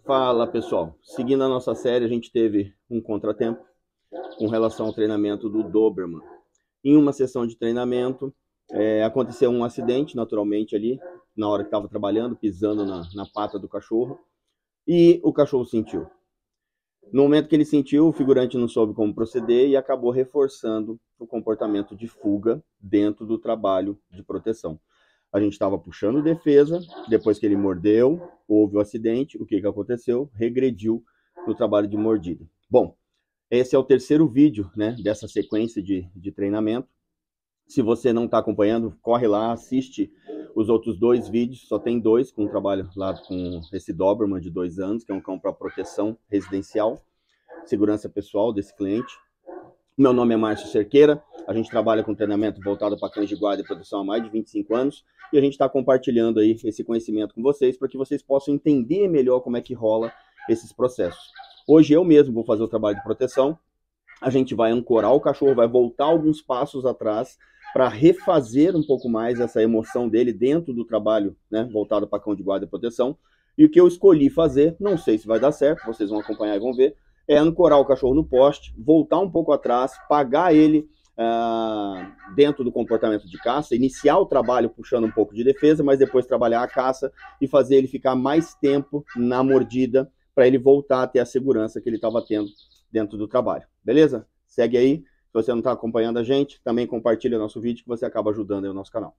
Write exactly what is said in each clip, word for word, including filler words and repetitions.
Fala pessoal, seguindo a nossa série, a gente teve um contratempo com relação ao treinamento do Doberman. Em uma sessão de treinamento, é, aconteceu um acidente naturalmente ali, na hora que estava trabalhando, pisando na, na pata do cachorro, e o cachorro sentiu. No momento que ele sentiu, o figurante não soube como proceder e acabou reforçando o comportamento de fuga dentro do trabalho de proteção. A gente estava puxando defesa, depois que ele mordeu, houve o acidente, o que, que aconteceu? Regrediu no trabalho de mordida. Bom, esse é o terceiro vídeo, né, dessa sequência de, de treinamento. Se você não está acompanhando, corre lá, assiste os outros dois vídeos, só tem dois, com um trabalho lá com esse Doberman de dois anos, que é um cão para proteção residencial, segurança pessoal desse cliente. Meu nome é Márcio Cerqueira, a gente trabalha com treinamento voltado para cães de guarda e proteção há mais de vinte e cinco anos, e a gente está compartilhando aí esse conhecimento com vocês, para que vocês possam entender melhor como é que rola esses processos. Hoje eu mesmo vou fazer o trabalho de proteção, a gente vai ancorar o cachorro, vai voltar alguns passos atrás, para refazer um pouco mais essa emoção dele dentro do trabalho, né, voltado para cão de guarda e proteção. E o que eu escolhi fazer, não sei se vai dar certo, vocês vão acompanhar e vão ver, é ancorar o cachorro no poste, voltar um pouco atrás, pagar ele ah, dentro do comportamento de caça, iniciar o trabalho puxando um pouco de defesa, mas depois trabalhar a caça e fazer ele ficar mais tempo na mordida, para ele voltar a ter a segurança que ele estava tendo dentro do trabalho. Beleza? Segue aí. Se você não está acompanhando a gente, também compartilha o nosso vídeo, que você acaba ajudando aí o nosso canal.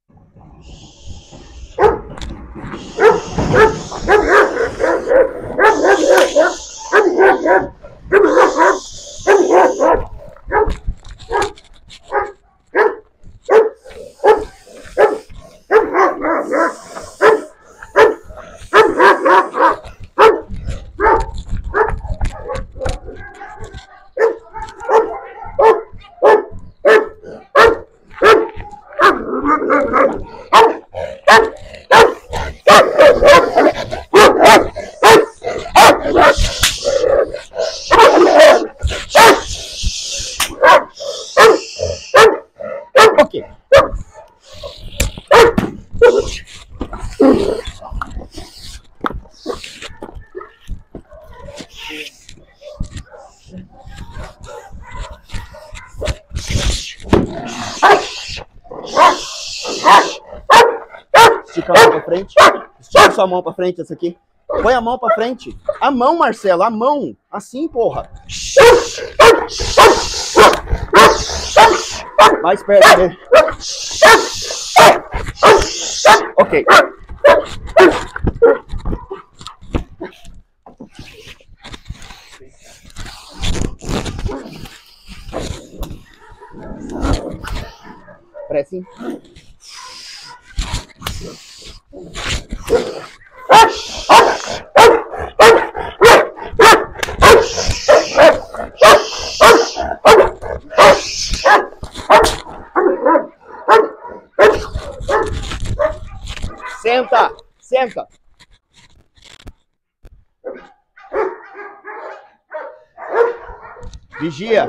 Estica a mão pra frente. Estica sua mão pra frente, essa aqui. Põe a mão pra frente. A mão, Marcelo, a mão. Assim, porra. Mais perto dele. Ok. Pressing. Senta, senta. Vigia.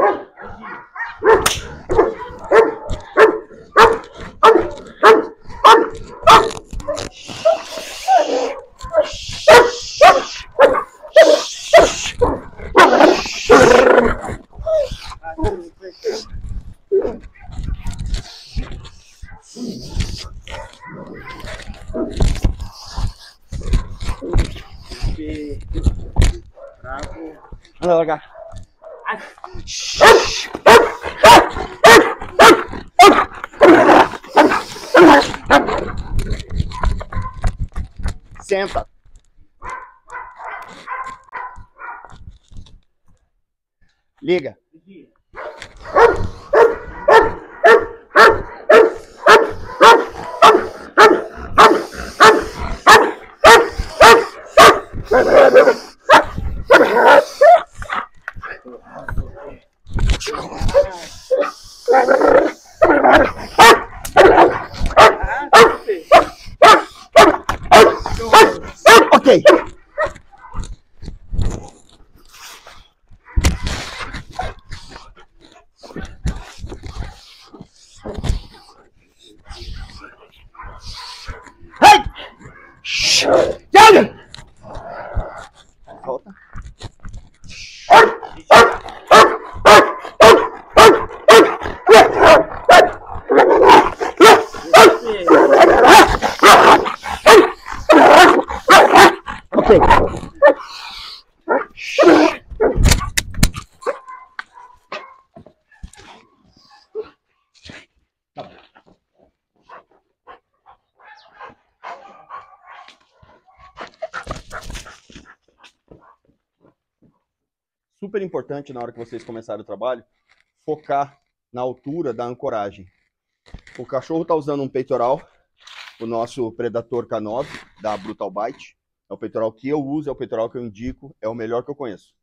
Anda pra cá. Senta. Liga. Ok. Hey! Shh! Down! vem. Super importante na hora que vocês começarem o trabalho, focar na altura da ancoragem. O cachorro está usando um peitoral, o nosso Predator K nove da Brutal Bite. É o peitoral que eu uso, é o peitoral que eu indico, é o melhor que eu conheço.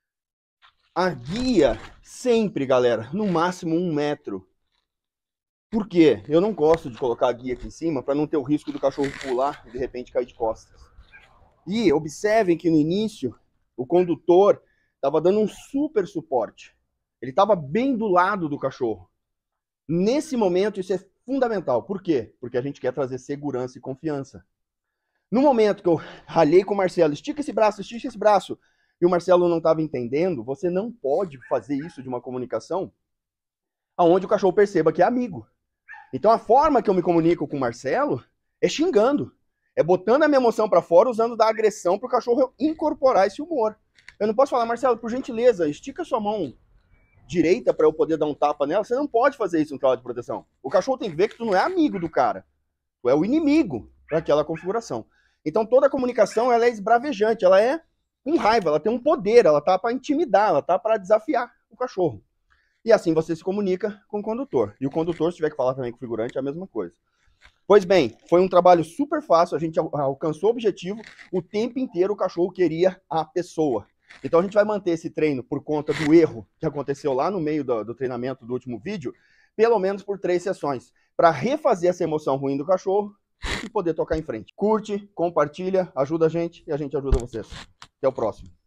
A guia, sempre, galera, no máximo um metro. Por quê? Eu não gosto de colocar a guia aqui em cima para não ter o risco do cachorro pular e de repente cair de costas. E observem que no início o condutor estava dando um super suporte. Ele estava bem do lado do cachorro. Nesse momento isso é fundamental. Por quê? Porque a gente quer trazer segurança e confiança. No momento que eu ralhei com o Marcelo, estica esse braço, estica esse braço, e o Marcelo não estava entendendo, você não pode fazer isso de uma comunicação onde o cachorro perceba que é amigo. Então a forma que eu me comunico com o Marcelo é xingando. É botando a minha emoção para fora, usando da agressão para o cachorro incorporar esse humor. Eu não posso falar, Marcelo, por gentileza, estica sua mão direita para eu poder dar um tapa nela. Você não pode fazer isso no trabalho de proteção. O cachorro tem que ver que tu não é amigo do cara. Tu é o inimigo daquela configuração. Então toda a comunicação ela é esbravejante, ela é com raiva, ela tem um poder, ela tá para intimidar, ela tá para desafiar o cachorro. E assim você se comunica com o condutor. E o condutor, se tiver que falar também com o figurante, é a mesma coisa. Pois bem, foi um trabalho super fácil, a gente alcançou o objetivo, o tempo inteiro o cachorro queria a pessoa. Então a gente vai manter esse treino por conta do erro que aconteceu lá no meio do, do treinamento do último vídeo, pelo menos por três sessões, para refazer essa emoção ruim do cachorro e poder tocar em frente. Curte, compartilha, ajuda a gente e a gente ajuda vocês. Até o próximo.